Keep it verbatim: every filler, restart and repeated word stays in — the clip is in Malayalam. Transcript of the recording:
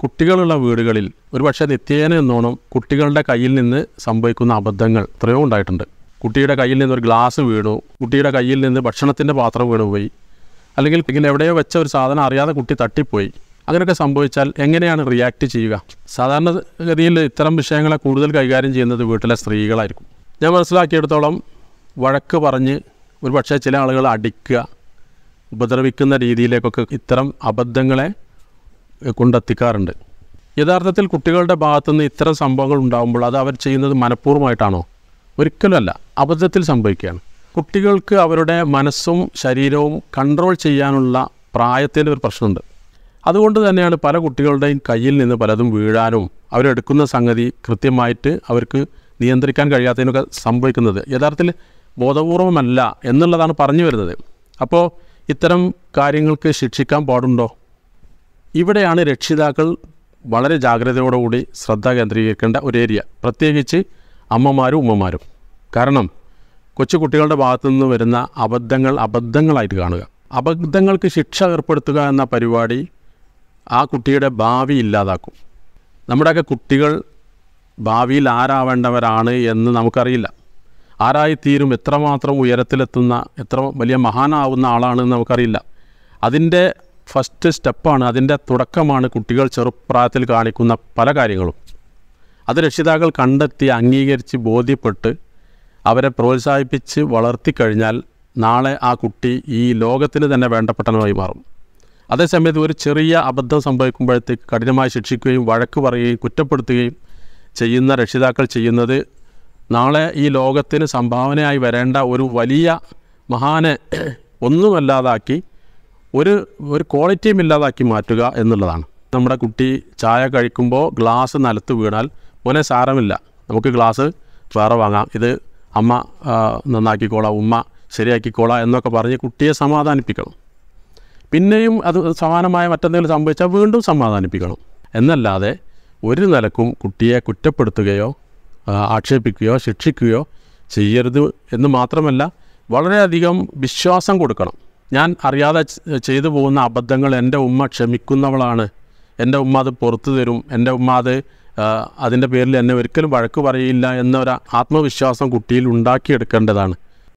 കുട്ടികളുള്ള വീടുകളിൽ ഒരുപക്ഷെ നിത്യേന എന്നോണം കുട്ടികളുടെ കയ്യിൽ നിന്ന് സംഭവിക്കുന്ന അബദ്ധങ്ങൾ എത്രയോ ഉണ്ടായിട്ടുണ്ട്. കുട്ടിയുടെ കയ്യിൽ നിന്ന് ഒരു ഗ്ലാസ് വീണു, കുട്ടിയുടെ കയ്യിൽ നിന്ന് ഭക്ഷണത്തിൻ്റെ പാത്രം വീണുപോയി, അല്ലെങ്കിൽ ഇങ്ങനെ എവിടെയോ വെച്ച ഒരു സാധനം അറിയാതെ കുട്ടി തട്ടിപ്പോയി. അങ്ങനെയൊക്കെ സംഭവിച്ചാൽ എങ്ങനെയാണ് റിയാക്ട് ചെയ്യുക? സാധാരണഗതിയിൽ ഇത്തരം വിഷയങ്ങളെ കൂടുതൽ കൈകാര്യം ചെയ്യുന്നത് വീട്ടിലെ സ്ത്രീകളായിരിക്കും. ഞാൻ മനസ്സിലാക്കിയെടുത്തോളം വഴക്ക് പറഞ്ഞ് ഒരുപക്ഷെ ചില ആളുകൾ അടിക്കുക, ഉപദ്രവിക്കുന്ന രീതിയിലേക്കൊക്കെ ഇത്തരം അബദ്ധങ്ങളെ കൊണ്ടെത്തിക്കാറുണ്ട്. യഥാർത്ഥത്തിൽ കുട്ടികളുടെ ഭാഗത്തുനിന്ന് ഇത്തരം സംഭവങ്ങൾ ഉണ്ടാകുമ്പോൾ അത് അവർ ചെയ്യുന്നത് മനഃപൂർവ്വമായിട്ടാണോ? ഒരിക്കലുമല്ല, അബദ്ധത്തിൽ സംഭവിക്കുകയാണ്. കുട്ടികൾക്ക് അവരുടെ മനസ്സും ശരീരവും കൺട്രോൾ ചെയ്യാനുള്ള പ്രായത്തിൻ്റെ ഒരു പ്രശ്നമുണ്ട്. അതുകൊണ്ട് തന്നെയാണ് പല കുട്ടികളുടെയും കയ്യിൽ നിന്ന് പലതും വീഴാനും അവരെടുക്കുന്ന സംഗതി കൃത്യമായിട്ട് അവർക്ക് നിയന്ത്രിക്കാൻ കഴിയാത്തതിനൊക്കെ സംഭവിക്കുന്നത്. യഥാർത്ഥത്തിൽ ബോധപൂർവമല്ല എന്നുള്ളതാണ് പറഞ്ഞു വരുന്നത്. അപ്പോൾ ഇത്തരം കാര്യങ്ങൾക്ക് ശിക്ഷിക്കാൻ പാടുണ്ടോ? ഇവിടെയാണ് രക്ഷിതാക്കൾ വളരെ ജാഗ്രതയോടുകൂടി ശ്രദ്ധ കേന്ദ്രീകരിക്കേണ്ട ഒരു ഏരിയ, പ്രത്യേകിച്ച് അമ്മമാരും ഉമ്മമാരും. കാരണം കൊച്ചു കുട്ടികളുടെ ഭാഗത്തു നിന്ന് വരുന്ന അബദ്ധങ്ങൾ അബദ്ധങ്ങളായിട്ട് കാണുക. അബദ്ധങ്ങൾക്ക് ശിക്ഷ ഏർപ്പെടുത്തുക എന്ന പരിപാടി ആ കുട്ടിയുടെ ഭാവി ഇല്ലാതാക്കും. നമ്മുടെയൊക്കെ കുട്ടികൾ ഭാവിയിൽ ആരാവേണ്ടവരാണ് എന്ന് നമുക്കറിയില്ല. ആരായിത്തീരും, എത്രമാത്രം ഉയരത്തിലെത്തുന്ന, എത്ര വലിയ മഹാനാവുന്ന ആളാണെന്ന് നമുക്കറിയില്ല. അതിൻ്റെ ഫസ്റ്റ് സ്റ്റെപ്പാണ്, അതിൻ്റെ തുടക്കമാണ് കുട്ടികൾ ചെറുപ്രായത്തിൽ കാണിക്കുന്ന പല കാര്യങ്ങളും. അത് രക്ഷിതാക്കൾ കണ്ടെത്തി അംഗീകരിച്ച് ബോധ്യപ്പെട്ട് അവരെ പ്രോത്സാഹിപ്പിച്ച് വളർത്തിക്കഴിഞ്ഞാൽ നാളെ ആ കുട്ടി ഈ ലോകത്തിന് തന്നെ വേണ്ടപ്പെട്ടവനായി മാറും. അതേസമയത്ത് ഒരു ചെറിയ അബദ്ധം സംഭവിക്കുമ്പോഴത്തേക്ക് കഠിനമായി ശിക്ഷിക്കുകയും വഴക്ക് പറയുകയും കുറ്റപ്പെടുത്തുകയും ചെയ്യുന്ന രക്ഷിതാക്കൾ ചെയ്യുന്നത് നാളെ ഈ ലോകത്തിന് സംഭാവനയായി വരേണ്ട ഒരു വലിയ മഹാനെ ഒന്നുമല്ലാതാക്കി ഒരു ഒരു ക്വാളിറ്റിയും ഇല്ലാതാക്കി മാറ്റുക എന്നുള്ളതാണ്. നമ്മുടെ കുട്ടി ചായ കഴിക്കുമ്പോൾ ഗ്ലാസ് നിലത്ത് വീണാൽ മോനെ സാരമില്ല, നമുക്ക് ഗ്ലാസ് വേറെ വാങ്ങാം, ഇത് അമ്മ നന്നാക്കിക്കോളാം, ഉമ്മ ശരിയാക്കിക്കോളാം എന്നൊക്കെ പറഞ്ഞ് കുട്ടിയെ സമാധാനിപ്പിക്കണം. പിന്നെയും അത് സമാനമായ മറ്റെന്തെങ്കിലും സംഭവിച്ചാൽ വീണ്ടും സമാധാനിപ്പിക്കണം. എന്നല്ലാതെ ഒരു നിലക്കും കുട്ടിയെ കുറ്റപ്പെടുത്തുകയോ ആക്ഷേപിക്കുകയോ ശിക്ഷിക്കുകയോ ചെയ്യരുത് എന്ന് മാത്രമല്ല, വളരെയധികം വിശ്വാസം കൊടുക്കണം. ഞാൻ അറിയാതെ ചെയ്തു പോകുന്ന അബദ്ധങ്ങൾ എൻ്റെ ഉമ്മ ക്ഷമിക്കുന്നവളാണ്, എൻ്റെ ഉമ്മ അത് പുറത്തു തരും, എൻ്റെ ഉമ്മ അത് അതിൻ്റെ പേരിൽ എന്നെ ഒരിക്കലും വഴക്ക് പറയില്ല എന്നൊരു ആത്മവിശ്വാസം കുട്ടിയിൽ ഉണ്ടാക്കിയെടുക്കേണ്ടതാണ്.